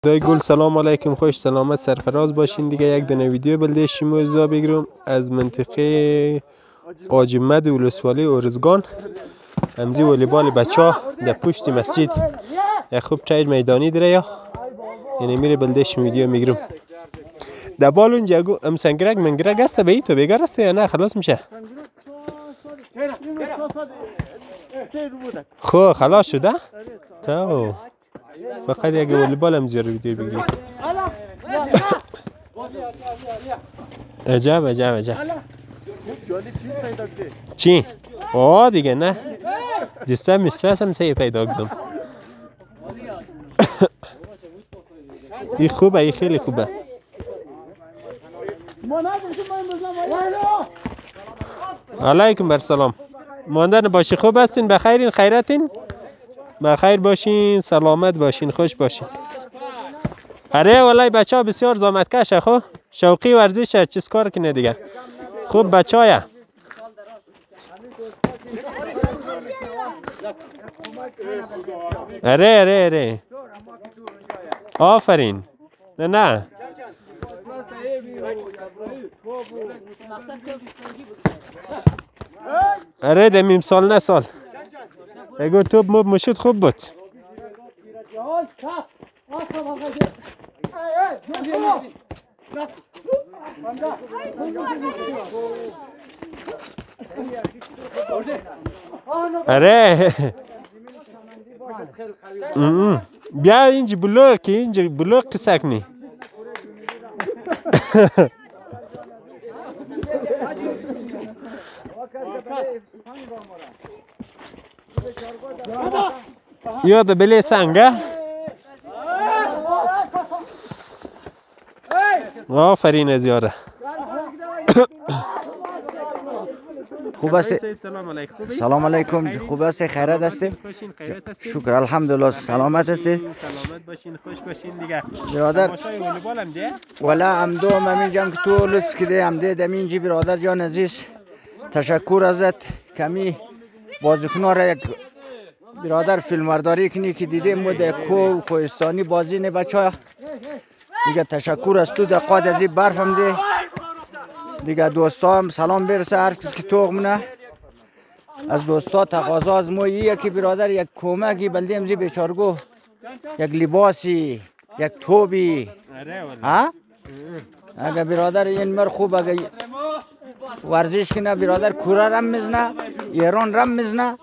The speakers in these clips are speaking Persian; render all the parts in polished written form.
دای گل سلام علیکم، خوش سلامت سرفراز باشین. دیگه یک دونه ویدیو بلده شیمو ازا بگیرم از منطقه آجمد ولسوالی ارزگان. همزی والیبال بچه ها در پشت مسجد یک خوب تایر میدانی داره یا یعنی میره بلده شیم ویدیو میگیرم. در بال اونجا گو ام سنگرک منگرک هسته به ای تو بیگار هسته یا نه خلاص میشه؟ خو خلاص شده؟ تو فقط یک والیبال هم زیاد ویدیو بگیریم. عجب عجب عجب. چی؟ آه دیگه نه دسته مسترسم سه پیدا کردم. این خوبه، این خیلی خوبه. علیکم برسلام. ماندن باشی، خوب هستین؟ بخیرین؟ خیرتین؟ بخیر باشین، سلامت باشین، خوش باشین. اره والله بچه ها بسیار زحمت کشه. خو شوقی ورزشه، چیز کار کنه دیگه. خوب بچه های اره اره اره آفرین. نه نه اره دمیم سال نه سال اگه توب موب مشید خوب بود. اره بیا اینجا بلوک، اینجا بلوک سکنی. یاد بله سنگه آفرین از یاره. خوب است؟ سلام علیکم. خوب است؟ خیرت است؟ شکر الحمدلله سلامت است. سلامت باشین، خوش باشین دیگه. برادر والیبال هم ده؟ ولی هم دو همین جان که تو لطف کده هم ده دمینجی برادر جان عزیز تشکر ازت. کمی بازیکن‌ها را یک برادر فیلمبرداری کنی که دیده مو در کوهستانی بازی نه بچه‌ها دیگه. تشکر از تو دقات از این برف هم ده دیگه. دوستا هم سلام برسه هر کس که توق منه. از دوستا تقاضا از ما یکی برادر یک کمکی بلده امزی بیچارگو یک لباسی یک توبی ها اگه برادر این مر خوب اگه ورزش کنه برادر کوره رم میزنه ایران رم میزنه.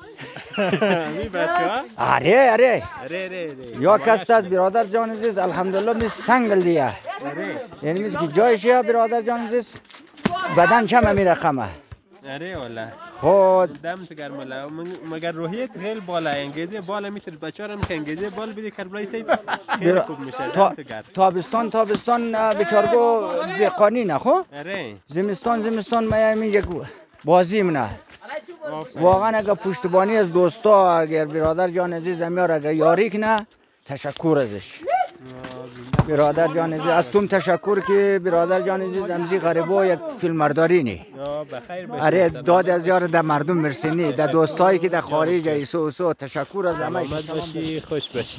اره یا کس از برادر جان عزیز الحمدلله می سنگل دیه یعنی میگه که جایش برادر جان عزیز بدن چم می رقمه. اره والله خود دم تو گرماله مگر روحیت خیلی بالا انگیزه بالا میتر بچه‌ها هم که انگیزه بالا بده کربلای سید خیلی خوب میشه. تابستان بیچارگو دقانی نه خو اره زمستان ما میگه بازی منه واقعا. اگه پشتیبانی از دوستا اگر برادر جان عزیز میاره اگه یاری کنه تشکر ازش. برادر جان عزیز از توم تشکر که برادر جان عزیز امزی غریبا یک فیلمبرداری نی. اره داد از یار در مردم مرسینی در دوستایی که در خارج ایسو تشکر از همه. سلامت باشی، خوش باشی.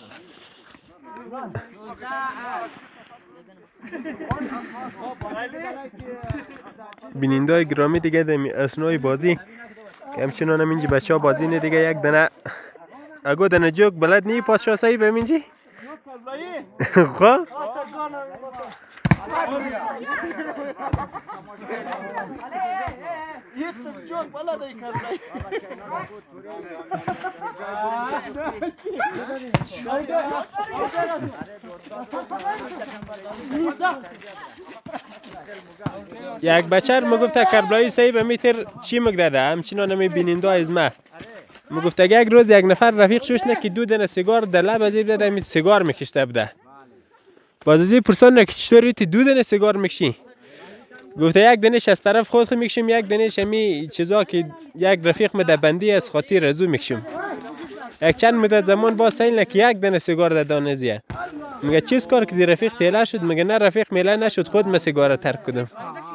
بیننده گرامی دیگه در اثنای بازی که همچنان هم اینجا بچه ها بازی نه دیگه. یک دنه اگو دنه جوک بلد نی پاس شاسایی به منجی خواه یک بچه مگفته کربلایی سایی به میتر چی مگدده همچنان همی بیننده از ما مگفته یک روز یک نفر رفیق شوش نه که دو دنه سیگار در لب از این بده میت سیگار میکشته بده. باز از این پرسان نه که چطوری تی دو دنه سیگار میکشی؟ گفته یک دنش از طرف خود میکشم یک دنش همی چیزا که یک رفیق مده بندی از خاطر رزو میکشم. یک چند مدت زمان با سیل که یک دنه سیگار در دانزیه. میگه چیز کار که دی رفیق تیله شد؟ میگه نه رفیق میله نشد خود من سیگار ترک کدم.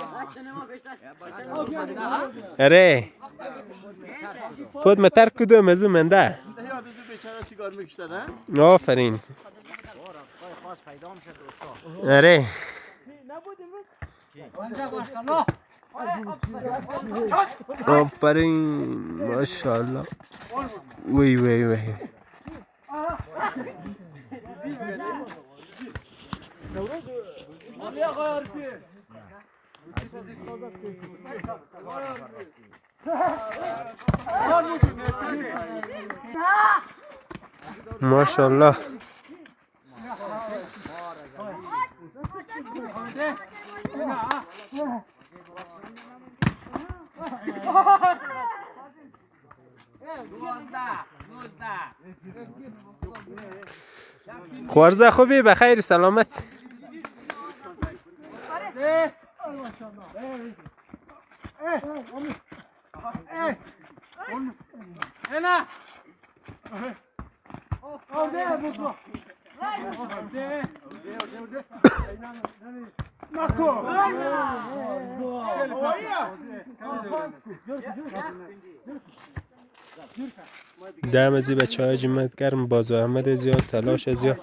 اره خود من ترک کدم از اون منده. آفرین. باز پیدا میشه دوستا. آره آفرین ماشاءالله. وی وی وی ماشاءالله. خوارزه خوبی بخیر سلامت. دم از این بچه های جمعت گرم باز احمد زیاد تلاش زیاد.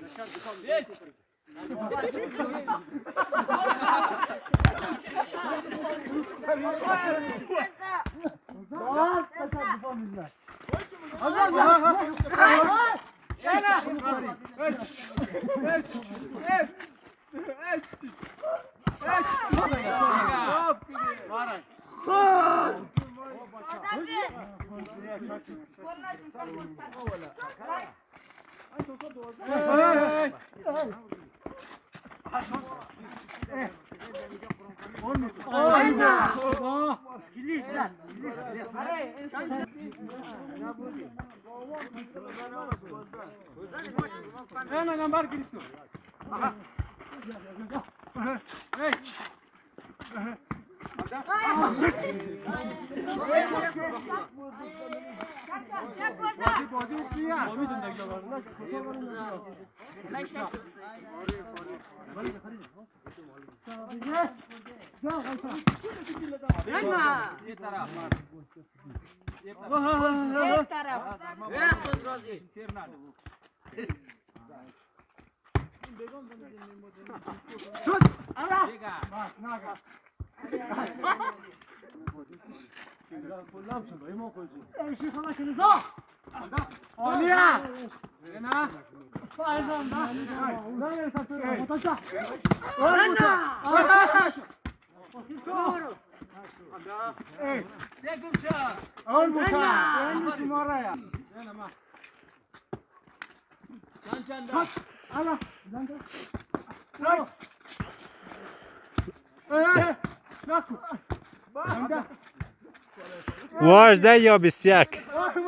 واجده یا 21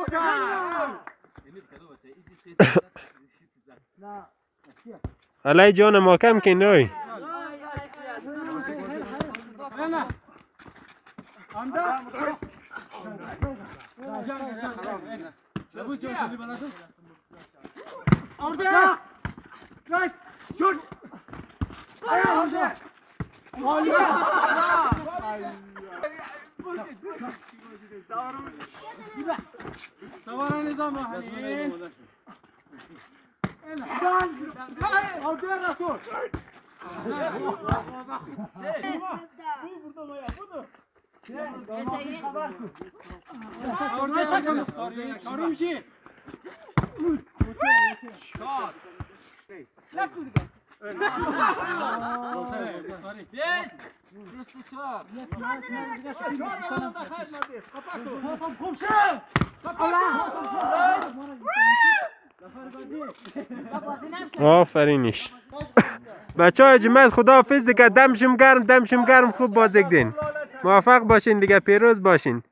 علای جان ما کم که نوی سوار نظام روحانی آفرینش بچه های جمعیت خداحافظ دیگه. دمشم گرم خوب بازی کردین. موفق باشین دیگه، پیروز باشین.